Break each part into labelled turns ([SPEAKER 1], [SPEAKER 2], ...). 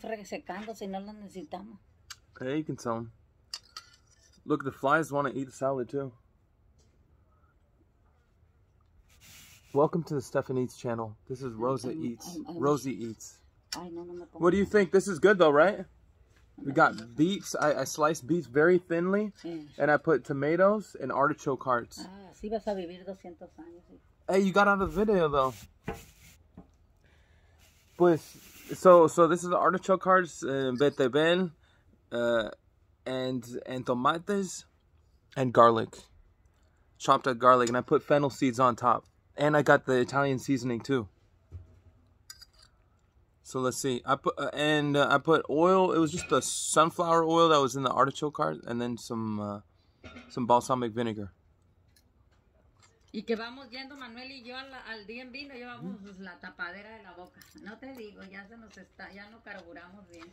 [SPEAKER 1] secándose y no las necesitamos.
[SPEAKER 2] Hey, you can sell them. Look, the flies want to eat salad too. Welcome to the Stephanie Eats channel. This is Rosa Eats. Rosie Eats. What do you think? This is good though, right? We got beets. I sliced beets very thinly, and I put tomatoes and artichoke hearts.
[SPEAKER 1] Así vas a vivir 200 años.
[SPEAKER 2] Hey, you got out of the video though. Pues, so this is the artichoke hearts, betabel, and tomates, and garlic, chopped up garlic, and I put fennel seeds on top, and I got the Italian seasoning too. So let's see. I put oil. It was just the sunflower oil that was in the artichoke heart, and then some balsamic vinegar.
[SPEAKER 1] Y que vamos yendo Manuel y yo al D&B, no llevamos la tapadera de la boca. No te digo, ya se nos está, ya no carburamos bien.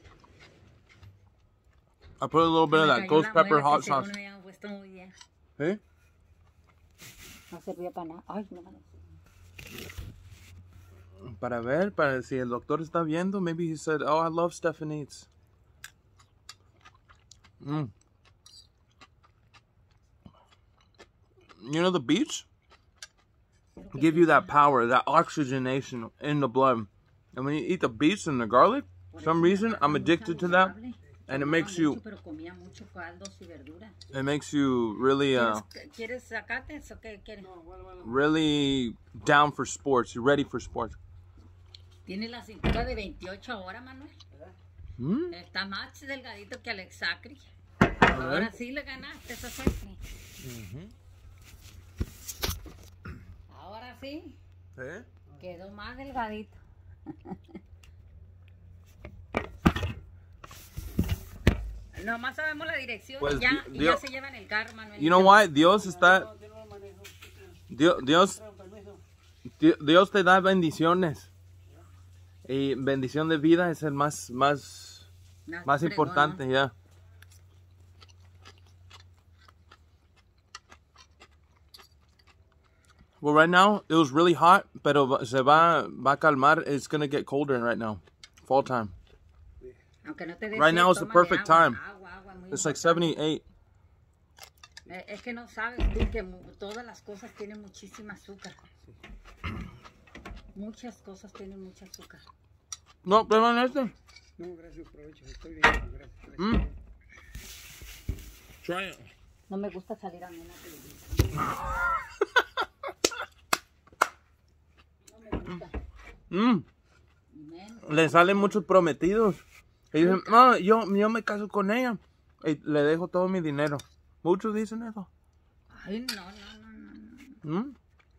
[SPEAKER 2] I put a little bit of that ghost pepper hot sauce.
[SPEAKER 1] No habíamos puesto muy bien.
[SPEAKER 2] ¿Eh?
[SPEAKER 1] No servía para nada. Ay, no.
[SPEAKER 2] Para ver, para si el doctor está viendo, maybe he said, "Oh, I love Stephanie Eats." You know the beets give you that power, that oxygenation in the blood, and when you eat the beets and the garlic, for some reason I'm addicted to that, and it makes you really down for sports. You're ready for sports.
[SPEAKER 1] Tiene la cintura de 28 ahora, Manuel. Está más delgadito que Alex Sacri. Ahora sí le ganaste esa serie. Ahora sí. Quedó más delgadito. Nomás sabemos la dirección pues, y ya se llevan el carro, Manuel.
[SPEAKER 2] You know why? Dios está... Dios te da bendiciones. Y bendición de vida es el más importante, ya. Well, right now, it was really hot, pero se va a calmar. It's going to get colder right now. Fall time. Right now is the perfect time. It's like 78.
[SPEAKER 1] Es que no sabes tú que todas las cosas tienen muchísima azúcar. Muchas cosas tienen mucha azúcar.
[SPEAKER 2] No, prueban este.
[SPEAKER 3] No, gracias, provecho. Estoy bien, gracias.
[SPEAKER 2] Try it.
[SPEAKER 1] No me gusta salir a mí en la televisión. No me gusta.
[SPEAKER 2] Le salen muchos prometidos. Y dicen, no, yo me caso con ella. Y le dejo todo mi dinero. Muchos dicen eso.
[SPEAKER 1] Ay, no.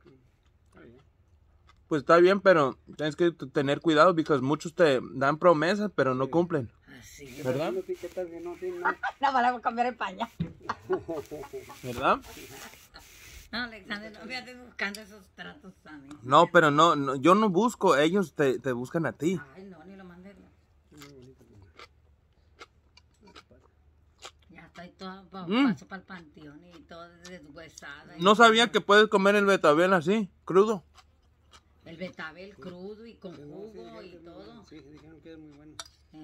[SPEAKER 2] Pues está bien, pero tienes que tener cuidado porque muchos te dan promesas, pero no cumplen.
[SPEAKER 1] Así,
[SPEAKER 2] ¿verdad?
[SPEAKER 3] No
[SPEAKER 1] van a cambiar el pañal.
[SPEAKER 2] ¿Verdad?
[SPEAKER 1] No, Alexander, no me andes buscando esos tratos también.
[SPEAKER 2] No, pero no, yo no busco, ellos te buscan a ti.
[SPEAKER 1] Ay, no, ni lo mandes. Ya estoy toda paso para el panteón y toda deshuesada.
[SPEAKER 2] No sabía que puedes comer el betabel así, crudo.
[SPEAKER 1] El betabel crudo y con jugo y todo.
[SPEAKER 3] Sí, dijeron que es muy bueno.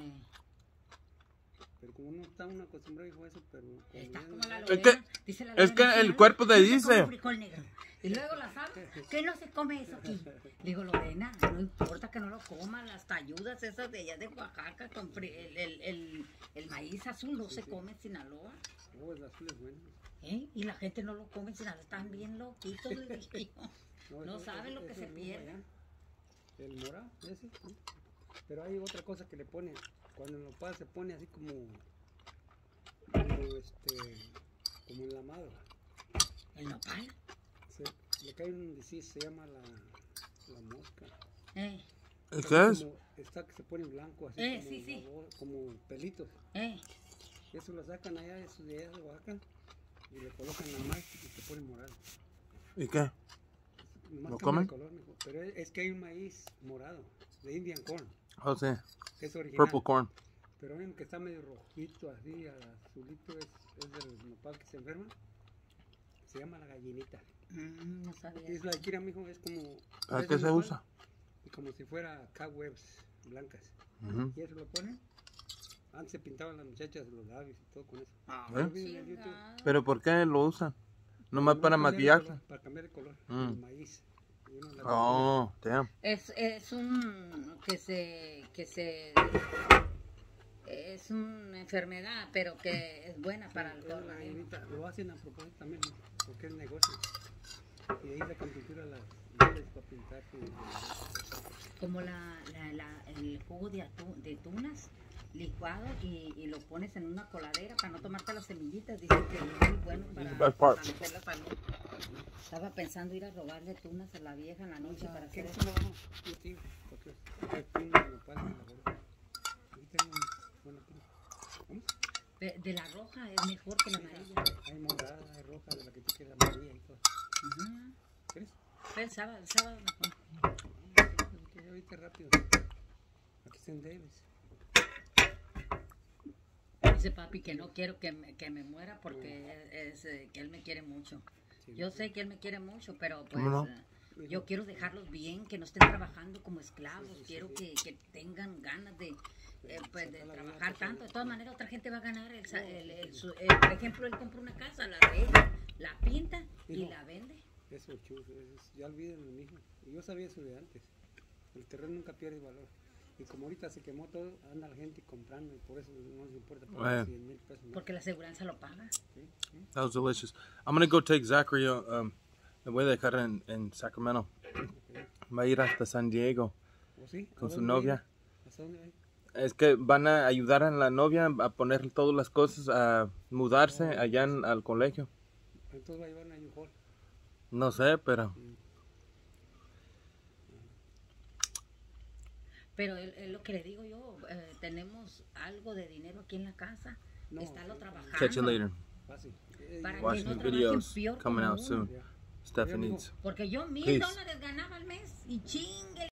[SPEAKER 3] Pero como no está uno acostumbrado a eso, pero...
[SPEAKER 1] Está como la Lorena.
[SPEAKER 2] Es que el cuerpo te dice.
[SPEAKER 1] Y luego la sabe, ¿qué no se come eso aquí? Le digo, Lorena, no importa que no lo coman, las tayudas esas de allá de Oaxaca, con el maíz azul no se come en Sinaloa.
[SPEAKER 3] Oh, el azul es bueno.
[SPEAKER 1] Y la gente no lo come en Sinaloa, están bien loquitos, les digo. No saben lo que se pierde.
[SPEAKER 3] El morado, ese. Pero hay otra cosa que le pone, cuando el nopal se pone así como enlamado.
[SPEAKER 1] ¿El nopal?
[SPEAKER 3] Le cae un disease, se llama la mosca.
[SPEAKER 2] ¿Qué es?
[SPEAKER 3] Está que se pone blanco, así como pelitos. Eso lo sacan allá de Oaxaca y le colocan la más y se pone morado.
[SPEAKER 2] ¿Y qué?
[SPEAKER 3] ¿Lo comen? Pero es que hay un maíz morado, de Indian corn.
[SPEAKER 2] Oh, sí.
[SPEAKER 3] Es original.
[SPEAKER 2] Purple corn.
[SPEAKER 3] Pero ven que está medio rojito, así, azulito, es del nopal que se enferma. Se llama la gallinita.
[SPEAKER 1] No sabía.
[SPEAKER 3] Es la kira, mijo, es como...
[SPEAKER 2] ¿Para qué se usa?
[SPEAKER 3] Como si fuera cobwebs blancas. Y eso lo ponen Antes se pintaban las muchachas los labios y todo con eso.
[SPEAKER 2] ¿Pero por qué lo usan? ¿Nomás para maquillarse?
[SPEAKER 3] Para cambiar el color, el maíz.
[SPEAKER 2] Oh, damn.
[SPEAKER 1] Es un es una enfermedad, pero que es buena para el color.
[SPEAKER 3] Lo hacen a propósito también, porque es negocio. Y ahí sacan pintura las para pintar.
[SPEAKER 1] Como el jugo de tunas licuado y lo pones en una coladera para no tomarte las semillitas. Dicen que es muy bueno para hacer la salud. Estaba pensando ir a robarle tunas a la vieja en la noche para hacer eso. De la roja es mejor que la amarilla.
[SPEAKER 3] Hay morada, hay roja, de la que tú quieras, amarilla y todo. ¿Quieres?
[SPEAKER 1] El sábado mejor.
[SPEAKER 3] Ahorita rápido. Aquí están Davis.
[SPEAKER 1] Dice papi que no quiero que me muera porque que él me quiere mucho. Yo sé que él me quiere mucho, pero pues yo quiero dejarlos bien, que no estén trabajando como esclavos. Quiero que tengan ganas de trabajar tanto. De todas maneras, otra gente va a ganar. Por ejemplo, él compra una casa, la arregla, la pinta y la vende.
[SPEAKER 3] Eso es chulo. Ya olviden lo mismo. Yo sabía eso de antes. El terreno nunca pierde valor. Y como ahorita se quemó todo, anda la gente comprando y por eso no les importa pagar 100,000 pesos. ¿No?
[SPEAKER 1] Porque la aseguranza lo paga.
[SPEAKER 2] That was delicious. I'm going to go take Zachary. Le voy a dejar en Sacramento. Okay. Va a ir hasta San Diego con su novia. Es que van a ayudar a la novia a poner todas las cosas, a mudarse allá al colegio.
[SPEAKER 3] Entonces va a llevar una U-Haul.
[SPEAKER 2] No sé, pero...
[SPEAKER 1] Pero es lo que le digo yo, tenemos algo de dinero aquí en la casa, estarlo trabajando.
[SPEAKER 2] Catch you later.
[SPEAKER 1] Para
[SPEAKER 2] Watch
[SPEAKER 1] que no
[SPEAKER 2] new videos
[SPEAKER 1] peor
[SPEAKER 2] coming out soon.
[SPEAKER 3] Yeah.
[SPEAKER 2] Stephanie's.
[SPEAKER 1] Porque yo $1,000 ganaba al mes y chingue.